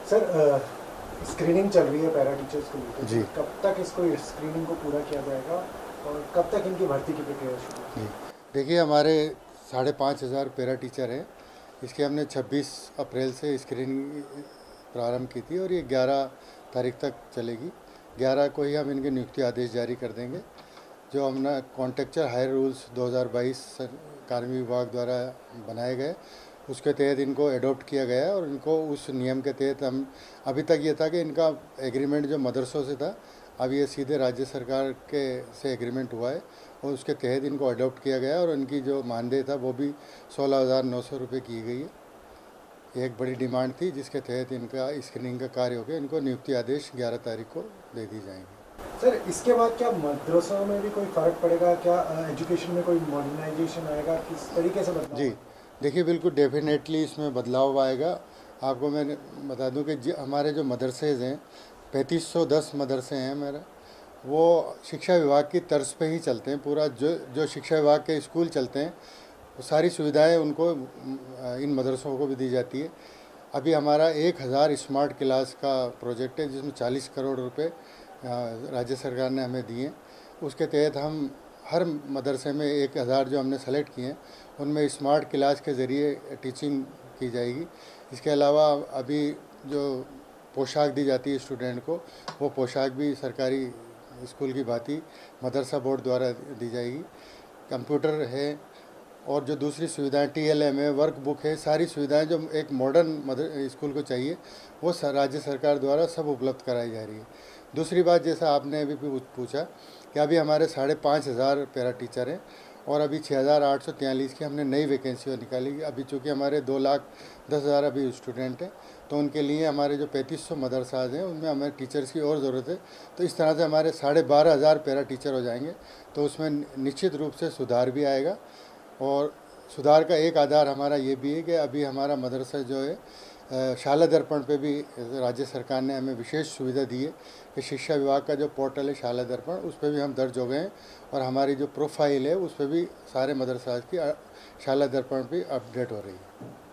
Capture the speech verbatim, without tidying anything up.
Sir screening चल रही है पैरा टीचर्स को लेकर जी। कब तक इसको स्क्रीनिंग को पूरा किया जाएगा और कब तक इनकी भर्ती की प्रक्रिया शुरू? जी, देखिए हमारे साढ़े पाँच हज़ार पैरा टीचर हैं। इसके हमने छब्बीस अप्रैल से स्क्रीनिंग प्रारंभ की थी और ये ग्यारह तारीख तक चलेगी। ग्यारह को ही हम इनके नियुक्ति आदेश जारी कर देंगे। जो हमने कॉन्ट्रेक्चुअल हायर रूल्स दो हज़ार बाईस कार्मिक विभाग द्वारा बनाए गए उसके तहत इनको एडॉप्ट किया गया है और इनको उस नियम के तहत हम अभी तक ये था कि इनका एग्रीमेंट जो मदरसों से था, अब ये सीधे राज्य सरकार के से एग्रीमेंट हुआ है और उसके तहत इनको अडॉप्ट किया गया और उनकी जो मानदेय था वो भी सोलह हज़ार नौ सौ रुपये की गई है। ये एक बड़ी डिमांड थी जिसके तहत इनका स्क्रीनिंग का कार्य हो गया। इनको नियुक्ति आदेश ग्यारह तारीख को दे दी जाएंगे। सर इसके बाद क्या मदरसों में भी कोई फ़र्क पड़ेगा? क्या एजुकेशन में कोई मॉडर्नाइजेशन आएगा? किस तरीके से बदलाव? जी देखिए, बिल्कुल डेफिनेटली इसमें बदलाव आएगा। आपको मैं बता दूं कि हमारे जो मदरसेज हैं, पैंतीस सौ दस मदरसे हैं मेरा, वो शिक्षा विभाग की तर्ज पे ही चलते हैं। पूरा जो जो शिक्षा विभाग के स्कूल चलते हैं वो सारी सुविधाएं उनको इन मदरसों को भी दी जाती है। अभी हमारा एक हज़ार स्मार्ट क्लास का प्रोजेक्ट है जिसमें चालीस करोड़ रुपए राज्य सरकार ने हमें दिए। उसके तहत हम हर मदरसे में एक हज़ार जो हमने सेलेक्ट किए हैं उनमें स्मार्ट क्लास के ज़रिए टीचिंग की जाएगी। इसके अलावा अभी जो पोशाक दी जाती है स्टूडेंट को, वो पोशाक भी सरकारी स्कूल की भांति मदरसा बोर्ड द्वारा दी जाएगी। कंप्यूटर है और जो दूसरी सुविधाएं टी एल एम है, वर्क बुक है, सारी सुविधाएं जो एक मॉडर्न मदर स्कूल को चाहिए वो राज्य सरकार द्वारा सब उपलब्ध कराई जा रही है। दूसरी बात, जैसा आपने अभी भी पूछा कि अभी हमारे साढ़े पाँच हज़ार पैरा टीचर हैं और अभी छः हज़ार आठ सौ तैंतालीस की हमने नई वैकेंसी निकाली। अभी चूँकि हमारे दो लाख दस हज़ार अभी स्टूडेंट हैं तो उनके लिए हमारे जो पैंतीस सौ मदरसाज हैं उनमें हमें टीचर्स की और ज़रूरत है। तो इस तरह से हमारे साढ़े बारह हज़ार पैरा टीचर हो जाएंगे। तो उसमें निश्चित रूप से सुधार भी आएगा और सुधार का एक आधार हमारा ये भी है कि अभी हमारा मदरसा जो है शाला दर्पण पे भी राज्य सरकार ने हमें विशेष सुविधा दी है कि शिक्षा विभाग का जो पोर्टल है शाला दर्पण, उस पर भी हम दर्ज हो गए हैं और हमारी जो प्रोफाइल है उस पर भी सारे मदरसा की शाला दर्पण भी अपडेट हो रही है।